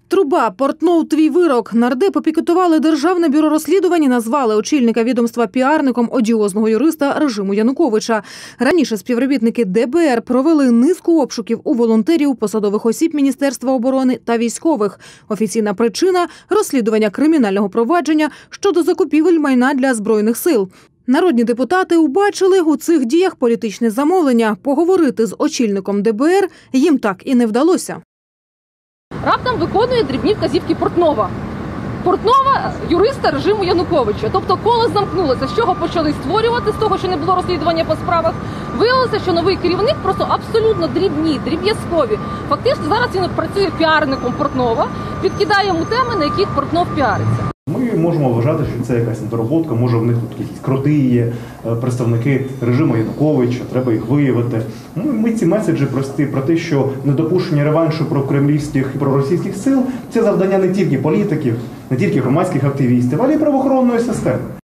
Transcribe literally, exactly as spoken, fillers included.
Труба, Портнов, твій вирок. Нардепи пікетували Державне бюро розслідувань і назвали очільника відомства піарником одіозного юриста режиму Януковича. Раніше співробітники де бе ер провели низку обшуків у волонтерів, посадових осіб Міністерства оборони та військових. Офіційна причина – розслідування кримінального провадження щодо закупівель майна для Збройних сил. Народні депутати убачили у цих діях політичне замовлення. Поговорити з очільником де бе ер їм так і не вдалося. Раптом виконує дрібні вказівки Портнова. Портнова – юриста режиму Януковича. Тобто коло замкнулося. З чого почали створювати, з того, що не було розслідування по справах. Виявилося, що новий керівник просто абсолютно дрібні, дріб'язкові. Фактично зараз він працює піарником Портнова, підкидає йому теми, на яких Портнов піариться. Ми можемо вважати, що це якась недороботка, може в них тут якісь кроти є, представники режиму Януковича, треба їх виявити. Ми ці меседжі прості про те, що недопущення реваншу про кремлівських і проросійських сил – це завдання не тільки політиків, не тільки громадських активістів, але й правоохоронної системи.